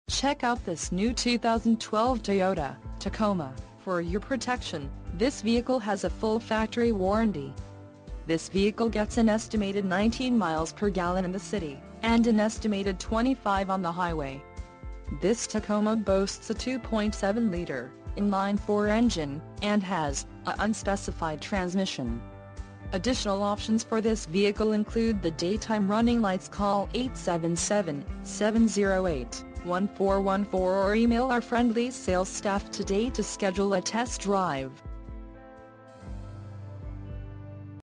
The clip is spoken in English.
Check out this new 2012 Toyota Tacoma. For your protection, this vehicle has a full factory warranty. This vehicle gets an estimated 19 miles per gallon in the city, and an estimated 25 on the highway. This Tacoma boasts a 2.7-liter inline-4 engine, and has an unspecified transmission. Additional options for this vehicle include the daytime running lights. Call 877-708-1414 or email our friendly sales staff today to schedule a test drive.